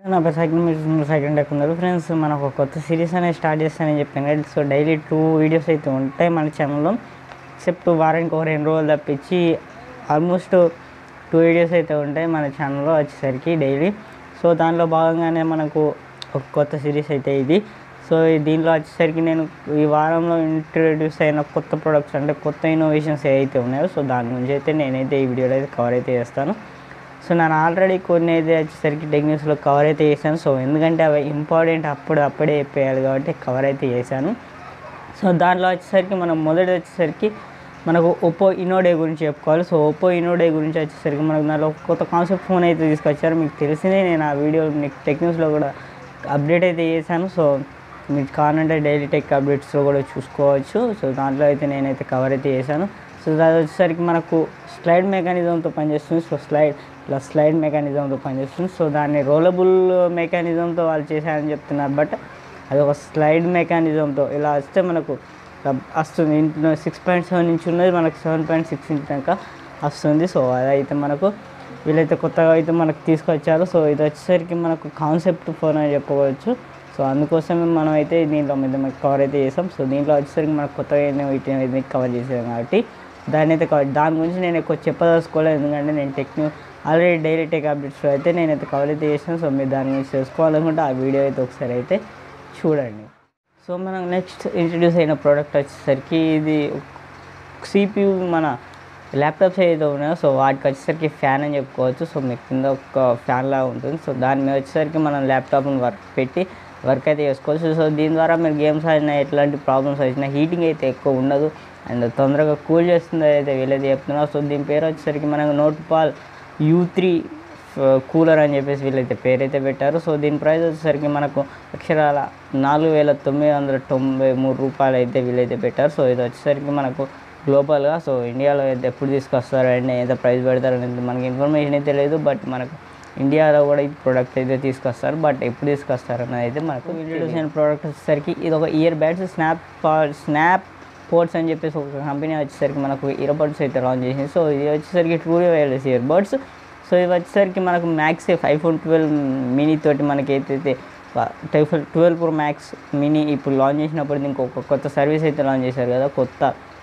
నా పేరు సెకండ్ మీరు సెకండ్ టెక్ ఉన్నారు ఫ్రెండ్స్. మనకు ఒక కొత్త సిరీస్ అనేది స్టార్ట్ చేస్తానని చెప్పాను కదా. సో డైలీ 2 వీడియోస్ అయితే ఉంటాయి మన ఛానల్లో. ఎక్సెప్ట్ వారానికి ఒక 2 రోజులు తప్పించి ఆల్మోస్ట్ 2 వీడియోస్ అయితే ఉంటాయి మన ఛానల్లో వచ్చేసరికి డైలీ. సో దానిలో భాగంగానే మనకు ఒక కొత్త సిరీస్ అయితే ఇది. సో దీనిలో వచ్చేసరికి నేను ఈ వారంలో ఇంట్రడ్యూస్ అయిన కొత్త ప్రొడక్ట్స్ అంటే కొత్త ఇన్నోవేషన్స్ ఏవైతే ఉన్నాయో సో దాని గురించి అయితే నేనైతే ఈ వీడియోలో అయితే కవర్ అయితే చేస్తాను. సో నేను ఆల్రెడీ కొన్ని అయితే వచ్చేసరికి టెక్నిక్స్లో కవర్ అయితే చేశాను. సో ఎందుకంటే అవి ఇంపార్టెంట్ అప్పుడే చెప్పేయాలి కాబట్టి కవర్ అయితే చేశాను. సో దాంట్లో వచ్చేసరికి మనం మొదటి వచ్చేసరికి మనకు ఒప్పో ఇన్నోడే గురించి చెప్పుకోవాలి. సో ఒప్పో ఇన్నోడే గురించి వచ్చేసరికి మనకు దాంట్లో కొత్త కాన్సెప్ట్ ఫోన్ అయితే తీసుకొచ్చారు. మీకు తెలిసిందే, నేను ఆ వీడియో మీకు టెక్నిక్స్లో కూడా అప్డేట్ అయితే చేశాను. సో మీకు కావాలంటే డైలీ టెక్ అప్డేట్స్లో కూడా చూసుకోవచ్చు. సో దాంట్లో అయితే నేనైతే కవర్ అయితే చేశాను. సో అది వచ్చేసరికి మనకు స్లైడ్ మెకానిజంతో పనిచేస్తుంది. సో స్లైడ్ మెకానిజంతో పనిచేస్తుంది. సో దాన్ని రోలబుల్ మెకానిజంతో వాళ్ళు చేశారని చెప్తున్నారు, బట్ అది ఒక స్లైడ్ మెకానిజంతో ఇలా వస్తే మనకు వస్తుంది. ఇంట్లో 6.7 ఇంచ్ ఉన్నది, మనకు 7.6 ఇంచ్ దాకా వస్తుంది. సో అదైతే మనకు వీళ్ళైతే కొత్తగా అయితే మనకు తీసుకొచ్చారు. సో ఇది వచ్చేసరికి మనకు కాన్సెప్ట్ ఫోన్ అని చెప్పుకోవచ్చు. సో అందుకోసమే మనం అయితే దీంట్లో మీద కవర్ అయితే చేసాం. సో దీంట్లో వచ్చేసరికి మనకు కొత్తగా వీటిని కవర్ చేసాం కాబట్టి దాని గురించి నేను ఎక్కువ చెప్పదలుచుకోలేదు. ఎందుకంటే నేను ఆల్రెడీ డైలీ టెక్ అప్డేట్స్లో అయితే నేనైతే కవర్ అయితే చేసాను. సో మీరు దాని గురించి తెలుసుకోవాలనుకుంటే ఆ వీడియో అయితే ఒకసారి అయితే చూడండి. సో మనం నెక్స్ట్ ఇంట్రడ్యూస్ అయిన ప్రోడక్ట్ వచ్చేసరికి ఇది CPU మన ల్యాప్టాప్స్ ఏదైతే ఉన్నాయో సో వాటికి వచ్చేసరికి ఫ్యాన్ అని చెప్పుకోవచ్చు. సో మీకు కింద ఒక ఫ్యాన్ లాగా ఉంటుంది. సో దాని మీద వచ్చేసరికి మనం ల్యాప్టాప్ని వర్క్ అయితే చేసుకోవచ్చు. సో దీని ద్వారా మీరు గేమ్స్ ఆడినా ఎట్లాంటి ప్రాబ్లమ్స్ వచ్చినా హీటింగ్ అయితే ఎక్కువ ఉండదు అండ్ తొందరగా కూల్ చేస్తుంది అయితే వీళ్ళైతే చెప్తున్నారు. సో దీని పేరు వచ్చేసరికి మనకు నోట్పాల్ U3 కూలర్ అని చెప్పేసి వీళ్ళైతే పేరైతే పెట్టారు. సో దీని ప్రైస్ వచ్చేసరికి మనకు అక్షరాల 4,993 రూపాయలు అయితే వీళ్ళైతే పెట్టారు. సో ఇది వచ్చేసరికి మనకు గ్లోబల్గా, సో ఇండియాలో అయితే ఎప్పుడు తీసుకొస్తారు అండ్ ఎంత ప్రైస్ పెడతారు అనేది మనకి ఇన్ఫర్మేషన్ అయితే లేదు, బట్ మనకు ఇండియాలో కూడా ఈ ప్రోడక్ట్ అయితే తీసుకొస్తారు, బట్ ఎప్పుడు తీసుకొస్తారు అనేది అయితే మనకు ఇంట్రడ్యూస్ అయిన ప్రోడక్ట్ వచ్చేసరికి ఇది ఒక ఇయర్ బ్యాడ్స్ స్నాప్ పోర్ట్స్ అని చెప్పేసి ఒక కంపెనీ వచ్చేసరికి మనకు ఇయర్ బడ్స్ అయితే లాంచ్ చేసింది. సో ఇది వచ్చేసరికి truly wireless earbuds. So ఇది వచ్చేసరికి మనకు మ్యాక్సేఫ్ iPhone 12 మినీ తోటి మనకైతే 12 Pro Max మినీ ఇప్పుడు లాంచ్ చేసినప్పుడు దీనికి ఒక కొత్త సర్వీస్ అయితే లాంచ్ చేశారు కదా, కొత్త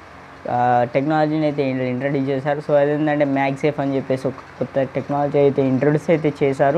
టెక్నాలజీని అయితే ఇంట్రడ్యూస్ చేశారు. సో అదేంటంటే మ్యాక్సేఫ్ అని చెప్పేసి ఒక కొత్త టెక్నాలజీ అయితే ఇంట్రడ్యూస్ అయితే చేశారు.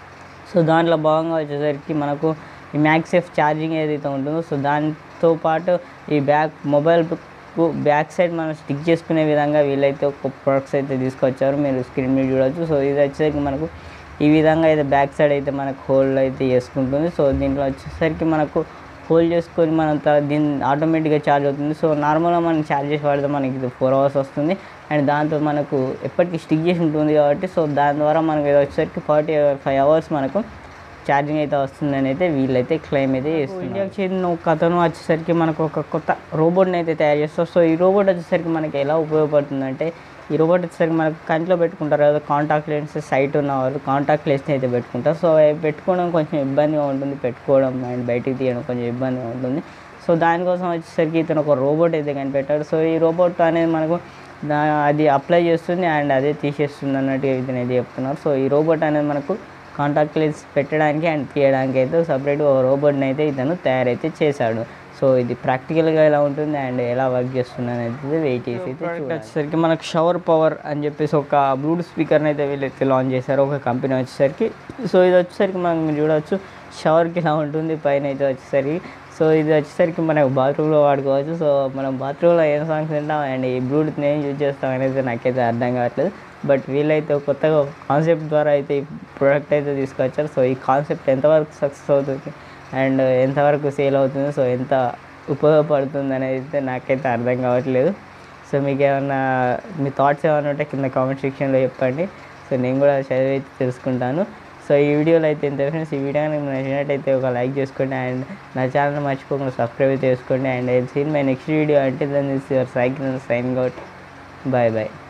సో దాంట్లో భాగంగా వచ్చేసరికి మనకు ఈ మ్యాక్సేఫ్ ఛార్జింగ్ ఏదైతే ఉంటుందో సో దాంతో పాటు ఈ మొబైల్కు బ్యాక్ సైడ్ మనం స్టిక్ చేసుకునే విధంగా వీళ్ళైతే ఒక ప్రొడక్ట్స్ అయితే తీసుకొచ్చారు. మీరు స్క్రీన్ మీద చూడవచ్చు. సో ఇది వచ్చేసరికి మనకు ఈ విధంగా అయితే బ్యాక్ సైడ్ అయితే మనకు హోల్డ్ అయితే చేసుకుంటుంది. సో దీంట్లో వచ్చేసరికి మనకు హోల్డ్ చేసుకొని మనం దీన్ని ఆటోమేటిక్గా ఛార్జ్ అవుతుంది. సో నార్మల్గా మనం ఛార్జ్ చేసి వాడితే మనకి ఇది 4 hours వస్తుంది అండ్ దాంతో మనకు ఎప్పటికీ స్టిక్ చేసి ఉంటుంది కాబట్టి సో దాని ద్వారా మనకు ఇది వచ్చేసరికి 45 hours మనకు ఛార్జింగ్ అయితే వస్తుందని అయితే వీళ్ళైతే క్లెయిమ్ అయితే చేస్తుంది. ఇండియాకి చెందిన ఒక అతను వచ్చేసరికి మనకు ఒక కొత్త రోబోట్ని అయితే తయారు చేస్తారు. సో ఈ రోబోట్ వచ్చేసరికి మనకి ఎలా ఉపయోగపడుతుందంటే ఈ రోబోట్ వచ్చేసరికి మనకు కంట్లో పెట్టుకుంటారు కదా, కాంటాక్ట్ లెన్స్ సైట్ ఉన్న వాళ్ళు కాంటాక్ట్ లెన్స్ని అయితే పెట్టుకుంటారు. సో అవి పెట్టుకోవడం కొంచెం ఇబ్బందిగా ఉంటుంది, పెట్టుకోవడం అండ్ బయటికి తీయడం కొంచెం ఇబ్బందిగా ఉంటుంది. సో దానికోసం వచ్చేసరికి ఇతను ఒక రోబోట్ అయితే కనిపెట్టాడు. సో ఈ రోబోట్ అనేది మనకు అది అప్లై చేస్తుంది అండ్ అదే తీసేస్తుంది అన్నట్టుగా ఇతను అయితే చెప్తున్నారు. సో ఈ రోబోట్ అనేది మనకు కాంటాక్ట్ లెన్స్ పెట్టడానికి అండ్ తీయడానికి అయితే సపరేట్గా ఒక రోబోట్ని అయితే ఇతను తయారైతే చేశాడు. సో ఇది ప్రాక్టికల్గా ఎలా ఉంటుంది అండ్ ఎలా వర్క్ చేస్తుంది అనేది వెయిట్ చేసి అయితే వచ్చేసరికి మనకు షవర్ పవర్ అని చెప్పేసి ఒక బ్లూటూత్ స్పీకర్ని అయితే వీళ్ళైతే లాంచ్ చేశారు ఒక కంపెనీ వచ్చేసరికి. సో ఇది వచ్చేసరికి మనం చూడవచ్చు షవర్కి ఎలా ఉంటుంది పైన అయితే వచ్చేసరికి. సో ఇది వచ్చేసరికి మనకు బాత్రూంలో వాడుకోవచ్చు. సో మనం బాత్రూంలో ఏం సాంగ్స్ వింటాం అండ్ ఈ బ్లూటూత్ని ఏం యూజ్ చేస్తాం అనేది నాకైతే అర్థం కావట్లేదు, బట్ వీళ్ళైతే కొత్తగా కాన్సెప్ట్ ద్వారా అయితే ఈ ప్రోడక్ట్ అయితే తీసుకొచ్చారు. సో ఈ కాన్సెప్ట్ ఎంతవరకు సక్సెస్ అవుతుంది అండ్ ఎంతవరకు సేల్ అవుతుంది, సో ఎంత ఉపయోగపడుతుంది అనేది అయితే నాకైతే అర్థం కావట్లేదు. సో మీకు ఏమన్నా మీ థాట్స్ ఏమైనా ఉంటే కింద కామెంట్ సెక్షన్లో చెప్పండి. సో నేను కూడా చదివి అయితే తెలుసుకుంటాను. సో ఈ వీడియోలో అయితే ఇంత ఫ్రెండ్స్. ఈ వీడియో మీకు నచ్చినట్టయితే ఒక లైక్ చేసుకోండి అండ్ నా ఛానల్ మర్చిపోకుండా సబ్స్క్రైబ్ చేసుకోండి and I will see in my next video. అంటే then this your cycle signing out. Bye bye.